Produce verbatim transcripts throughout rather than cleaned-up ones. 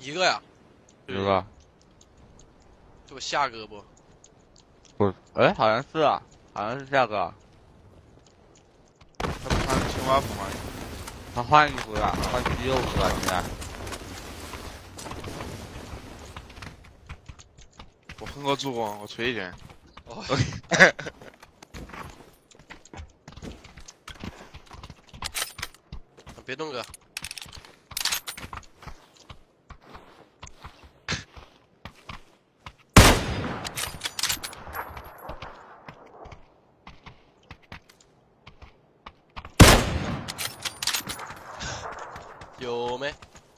一个呀？ 一个。 就我下个不？ 不，哎，好像是啊，好像是下个。 他不穿青蛙服吗？ 他换衣服了，换肌肉服了，现在。 我横个助攻，我吹一点。 哦。别动哥。有没？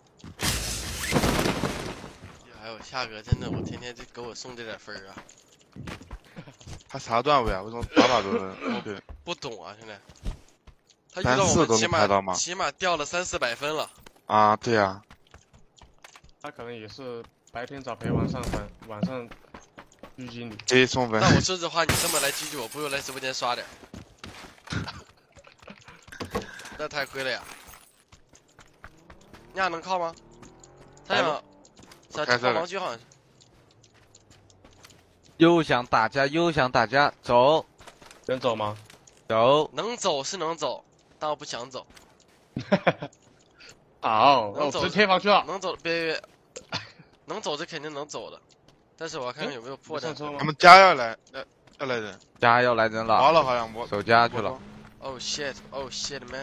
哎呦，夏哥真的，我天天就给我送这点分啊！ 他啥段位啊？为什么打打都能？对， 不懂啊，兄弟。他遇到我们起码起码掉了三四百分了。 啊，对呀、啊。 他可能也是白天找陪玩上分，晚上狙击你。 可以送分。 那我说实话，你这么来狙击我，不如来直播间刷点。那太亏了呀！你俩能靠吗？他想，想靠盲区好像是。 又想打架又想打架，走， 能走吗？ 走， 能走是能走，但我不想走。 好， 能走直接贴上去了。 能走，别别别，能走是肯定能走的，但是我要看看有没有破绽。 他们家要来，要要来人， 家要来人了。 完了，好像我守家去了。 Oh shit! Oh shit, man!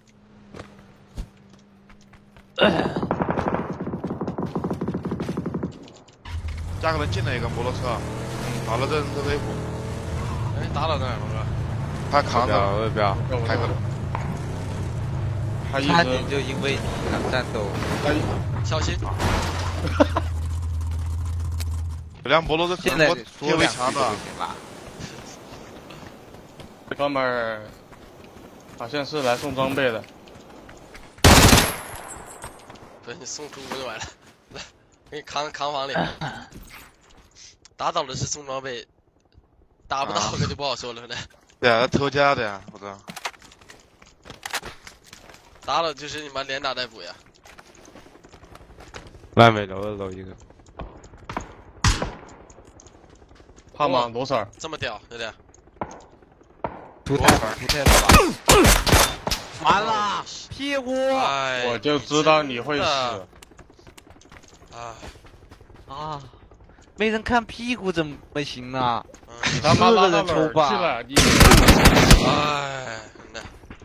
家可能进了一个摩托车，打了这人的尾部。 哎，打到哪儿了？ 他扛着， 我也不要， 开个。 他差点就因为你想战斗， 小心！ 这辆摩托车现在贴围墙的。 这哥们儿好像是来送装备的。 不是你送猪就完了，来，给你扛扛房里。打倒的是送装备，打不到可就不好说了呢。 对啊，他偷家的呀，我知道。 打了就是你妈连打带补呀。 烂尾楼的楼一个。 胖吗？罗 Sir？ 这么屌，对不对？ 出太粉，出太粉了！完了，屁股！ 哎， 我就知道你会死。 啊啊！没人看屁股怎么行呢？ 你他妈拉到哪儿去了？你！ 哎，那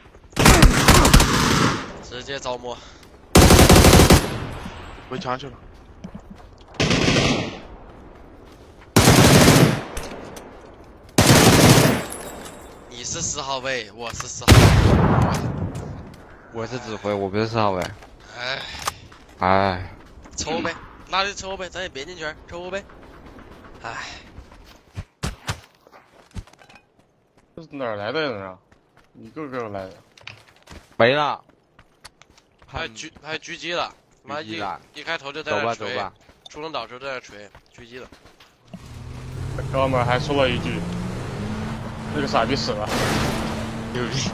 直接着魔。 围墙去了。 你是四号位，我是四号位。 我是指挥，我不是四号位。 哎， 哎， 抽呗，那就抽呗，咱也别进圈，抽呗。哎， 这是哪儿来的人啊？一个个来的。 没了。 还狙还狙击了，妈一一开头就在那那锤， 走吧， 出生岛时候在那锤，狙击了。 哥们儿还说了一句：“那个傻逼死了。” 牛逼！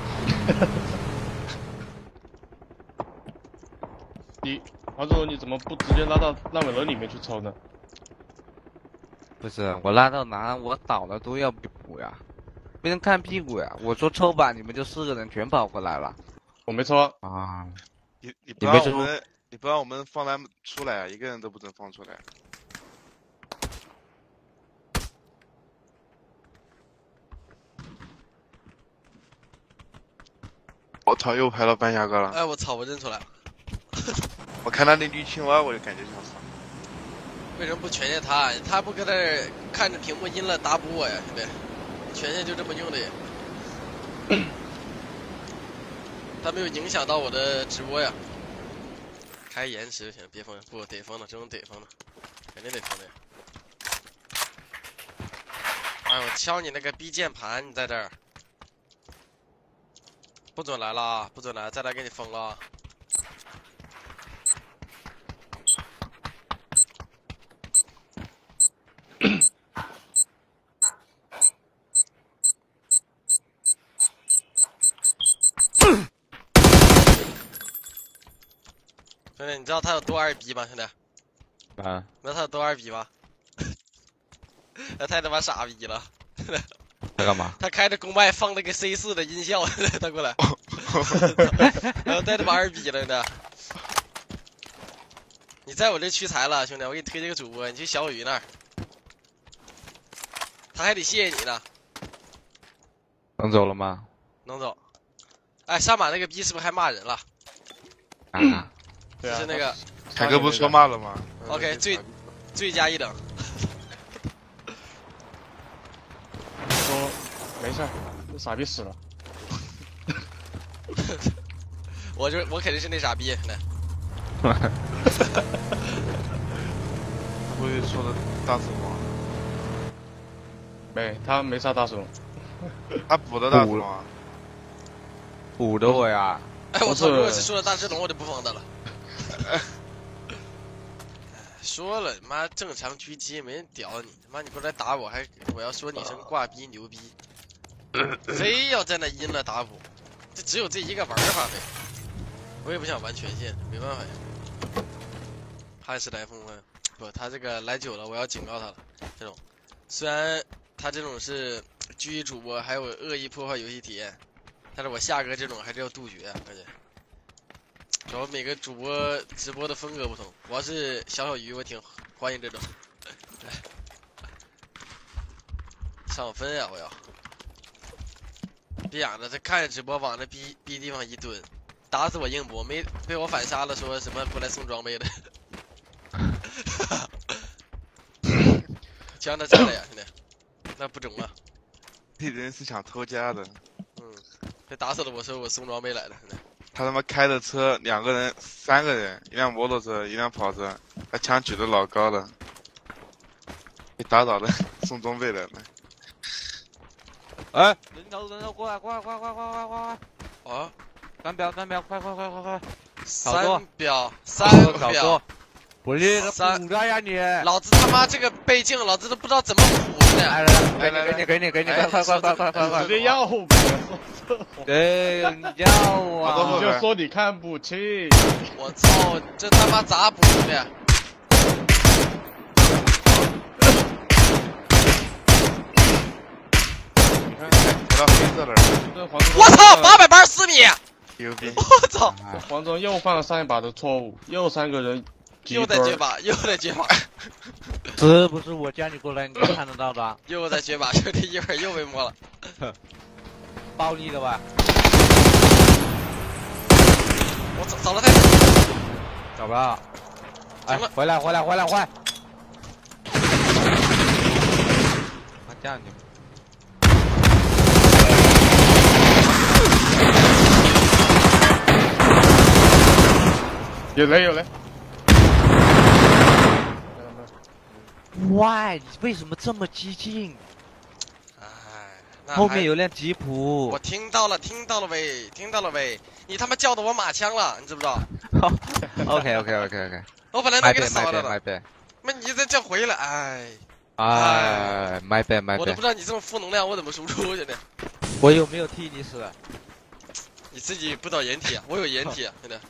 你王总，你怎么不直接拉到烂尾楼里面去抽呢？ 不是，我拉到哪我倒了都要被补呀，没人看屁股呀。我说抽吧，你们就四个人全跑过来了。 我没抽啊！ 你你不让我们，你不让我们放他们出来，一个人都不准放出来。我操，又拍到半下个了！ 哎，我操，我认出来了。 我看他那绿青蛙，我就感觉像啥。 为什么不全线他？他不搁那儿看着屏幕阴了打补我呀，兄弟！全线就这么用的。他没有影响到我的直播呀。开延迟行，别封，不得封的，这种得封的，肯定得封的呀。哎，我敲你那个 B 键盘，你在这儿。不准来了啊！不准来，再来给你封了啊！兄弟，你知道他有多二逼吗？兄弟， 啊， 那他都二逼吗？那太他妈傻逼了！ 在干嘛？ 他开着公麦放了个 C 四的音效，他过来，然后太他妈二逼了呢。你在我这屈才了，兄弟，我给你推这个主播，你去小雨那儿，他还得谢谢你呢。 能走了吗？ 能走。哎，上马那个逼是不是还骂人了？ 啊， 对啊， 就是那个凯哥不是说骂了吗 OK 最罪加一等。 说没事儿，这傻逼死了。 我就我肯定是那傻逼，来。 不会说的大死亡， 没，他没杀大手。 他补的大死亡。 补的我呀！ 哎，我操！如果是说了大智龙，我就不放他了。说了，妈正常狙击没人屌你，他妈你过来打我，还我要说你声挂逼牛逼，非要在那阴了打我，这只有这一个玩法呗。我也不想玩全线，没办法呀。汉时来风啊，不，他这个来久了，我要警告他了。这种虽然他这种是狙击主播，还有恶意破坏游戏体验。但是我夏哥这种还是要杜绝，感觉。主要每个主播直播的风格不同，我要是小小鱼，我挺欢迎这种。上分呀、啊！我要。别养着，他看着直播往那逼逼地方一蹲，打死我硬搏，没被我反杀了，说什么过来送装备的。枪他占了呀，兄弟，那不中啊！ 这人是想偷家的。 嗯。被打死了，我说我送装备来了。 他他妈开的车，两个人、三个人，一辆摩托车，一辆跑车，他枪举得老高了，被打倒了，送装备来了。 哎，人头人头，过来过来过来过来过来过来！ 啊！ 三标三标，快快快快快！ 三标三标， 我这个补的呀你！ 老子他妈这个倍镜，老子都不知道怎么补的。 来来来，给你给你给你，快快快快快快快！ 直接要呗！ 对，你要啊！ 你就说你看不清。 我操，这他妈咋补的？ 你看，踩到黑色了。 我操，八百八十四米！ 牛逼！ 我操！ 黄忠又犯了上一把的错误，又三个人。 又在绝把，又在绝把， 是不是我叫你过来，你看得到的？ 又在绝把，兄弟一会儿又被摸了， 暴力的吧？ 我找找了太久， 找不到。哎， 行了， 回来回来回来回来！他这样你。 有雷有雷。 喂，你为什么这么激进？ 哎， 后面有辆吉普。 我听到了，听到了喂，听到了喂，你他妈叫的我马枪了，你知不知道 ？OK OK OK OK。 我本来能给他扫掉的。 My bad。 那你再叫回来，哎。 哎 ，My bad My bad。 我都不知道你这种负能量我怎么输出去的。 我有没有替你死？ 你自己不找掩体啊？我有掩体啊，兄弟。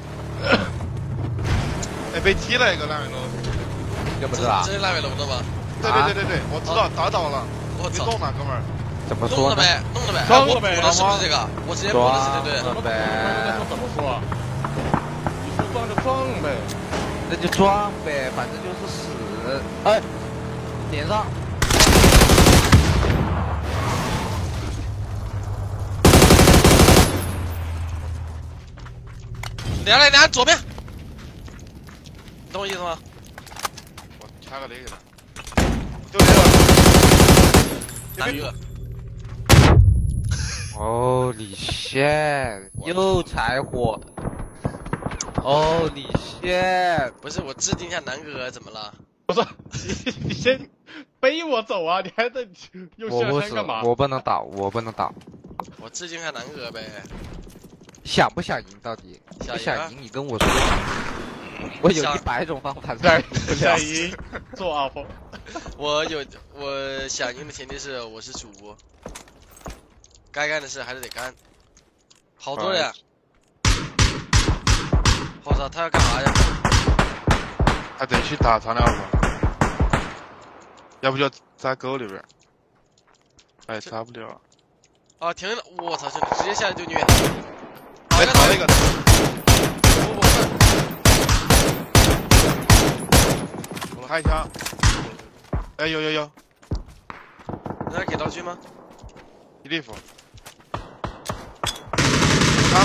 哎，被踢了一个烂尾楼。 这不是啊？ 这是烂尾楼的吗？ 对对对对对，我知道，打倒了。 我操！ 弄呢，哥们儿。 怎么弄了呗？弄了呗？ 装了呗？ 我是不是这个？我直接播的是对对。 装了呗？怎么说？你说装就装呗。 那就装呗，反正就是死。哎，点上。 两来两左边，懂我意思吗？ 我掐个雷给他，就雷了。 南哥。 哦，你先又柴火。哦，你先不是我制定一下南哥怎么了？ 不是你你先背我走啊！你还在又下山干嘛？ 我不能倒，我不能倒。 我致敬一下南哥呗。 想不想赢到底？ 想赢、啊，你跟我说。我有一百种方法在想赢，做阿峰。 我有我想赢的前提是我是主播，该干的事还是得干。好多人。我操，他要干嘛呀？ 还得去打长两会，要不就扎沟里边。哎，扎不了。 啊，停了！我操，兄弟，直接下来就虐。 哎，打了一个。 不不不。 我开一枪。哎，有有有。 有人给道具吗？ 一地服。啊！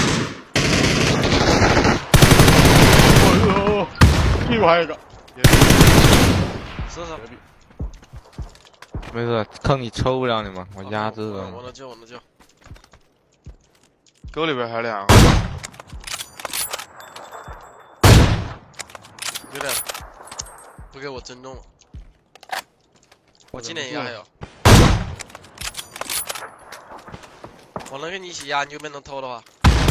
哦呦，屁股还有一个。 射手。 没事，坑你抽不了你们，我压制了。 我能救，我能救。 沟里边还有两个。 有点不给我尊重了。我今年应该还有。我能跟你一起压，你有没有能偷的话？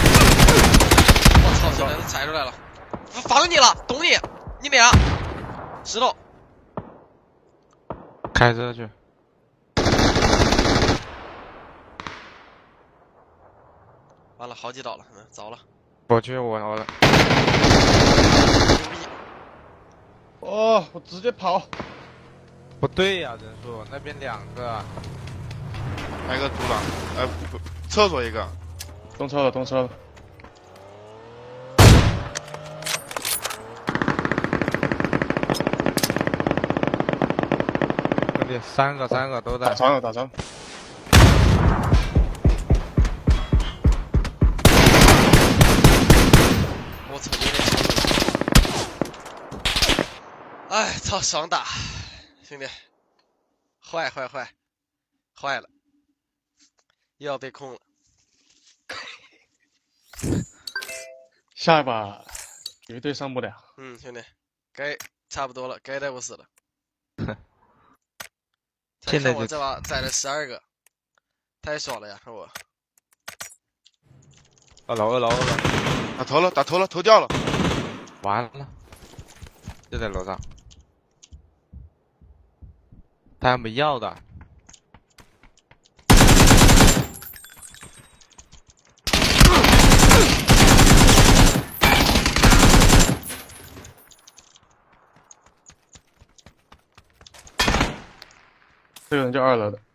我操，兄弟，他踩出来了！防你了，懂你，你俩石头。 开车去。 完了，好几刀了，嗯，糟了。 我去，我我了。 牛逼！ 哦，我直接跑。 不对呀、啊，人数那边两个。 还有一个独狼，呃，不，厕所一个。 动车了，动车了。 兄弟，三个三个都在。 打伤了，打伤。 我操，有点强。哎，操，爽打，兄弟，坏坏坏，坏了，又要被控了。 下一把绝对上不了。 嗯，兄弟，该差不多了，该带我死了。 现在就我这把宰了十二个，太爽了呀！看我。 二楼二楼二楼， 打头了，打头了，头掉了。 完了，就在楼上。他还没要的。 这个人就二楼的。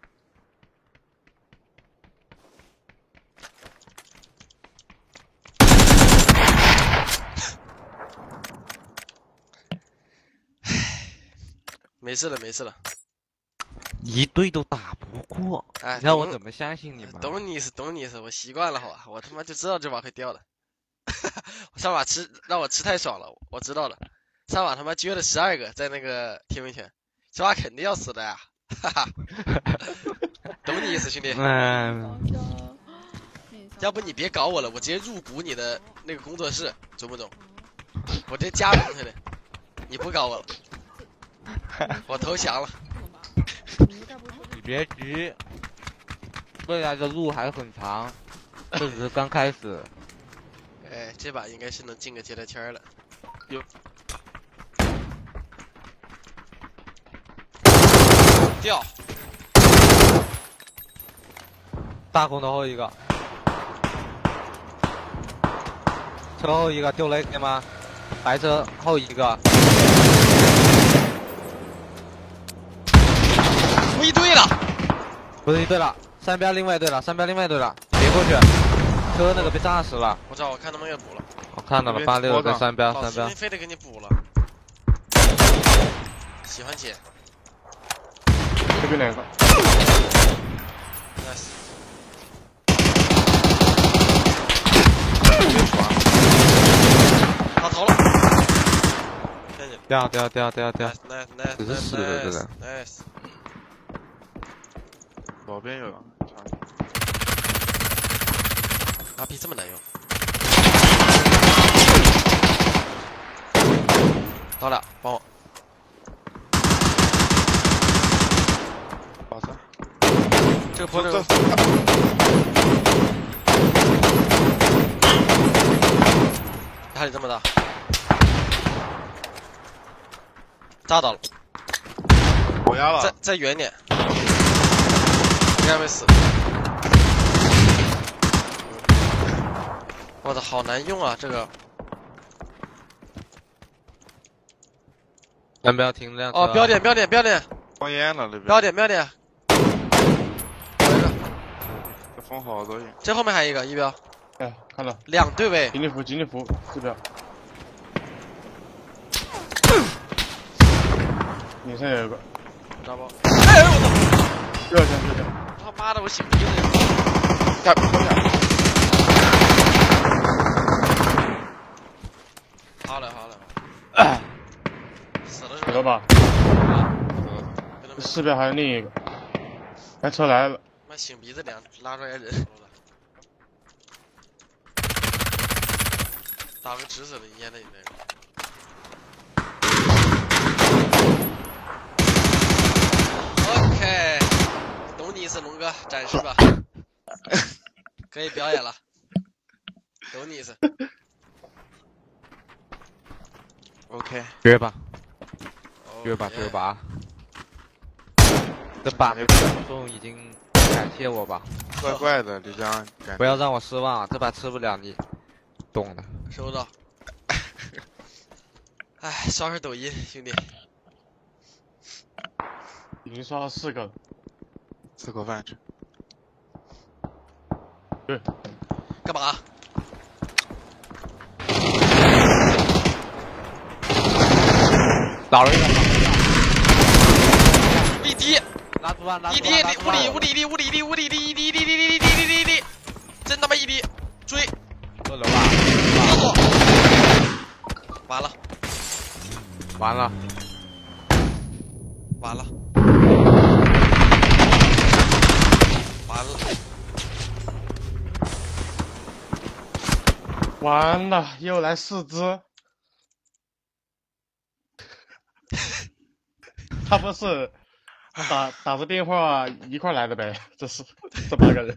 没事了，没事了。 一队都打不过， 哎， 你让我怎么相信你们？ 懂你意思，懂你意思，我习惯了，好吧？我他妈就知道这把会掉的。我上把吃让我吃太爽了，我知道了。上把他妈撅了十二个在那个天文泉，这把肯定要死的呀！哈哈，懂你意思，兄弟。 嗯。 要不你别搞我了，我直接入股你的那个工作室，中不中？我直接加盟去了，你不搞我了，我投降了。 你别急，未来的路还很长，这只是刚开始。 哎，这把应该是能进个阶段签了。 有。 掉。 大空头后一个，车后一个丢雷可以吗？白车后一个。 不一队了， 不是一队了，三标另外一队了，三标另外一队了，别过去，车那个被炸死了。 我知道，我看他们给补了。 我看到了，八六在三标，三标。 非得给你补了。喜欢姐。 这边两个。 nice。打头了。 掉掉掉掉掉。 nice nice 只是死了这个。 nice。 左边有。 R P 这么难用。到了，帮我。 保上。 这个坡这。哪里这么大？炸到了。 我压了。 再再远点。应该会死。我操，好难用啊！这个要不要停这辆车？ 哦，标点标点标点放烟了那边。 标点标点，有一个， 这风好多烟。 这后面还有一个一标， 哎，看到， 两对位， 锦鲤服，锦鲤服，四标。脸上有一个， 知道不？哎我操！ 右下右下， 他妈的我醒逼了！ 下边下。 好了好了，死了是吧？ 死了吧？ 没了没了， 四标还有另一个，开车来了， 妈醒鼻子两拉出来人，打个直死的烟的你那个。OK， 懂你意思，龙哥，展示吧，可以表演了，懂你意思。 OK， 约吧， 哦约吧， 耶约吧。这把没观众已经感谢我吧， 怪怪的，你这样感觉。 不要让我失望，这把吃不了你，懂的。 收到。哎，刷会儿抖音，兄弟。 已经刷了四个了。 吃口饭去。 对， 干嘛？ 倒了一个， 一滴， 拉住啊，拉一滴，无理，无理，无理，无理，无理，一滴，一滴，一滴，一滴，一滴，一滴，真他妈一滴，追， 二楼啊， 完了， 完了， 完了，完了， 完了，又来四只。他不是打打着电话一块来的呗？这是这八个人，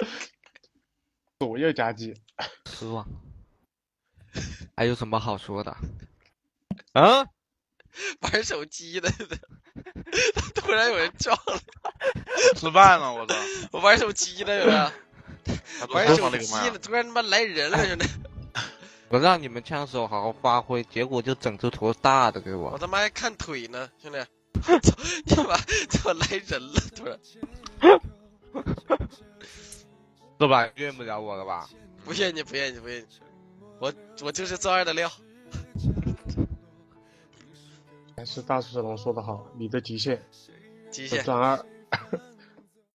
左右夹击。 失望。还有什么好说的？啊？ 玩手机的，突然有人撞了， 吃饭了，我操！ 我玩手机的，有人玩还手机了，突然他妈来人了，兄弟！ 我让你们枪手好好发挥，结果就整出坨大的给我我。 他妈还看腿呢，兄弟！操你妈，怎么来人了？突然， 这把怨不了我了吧？ 不怨你，不怨你，不怨你，我我就是做二的料。 还是大石龙说的好，你的极限极限转二。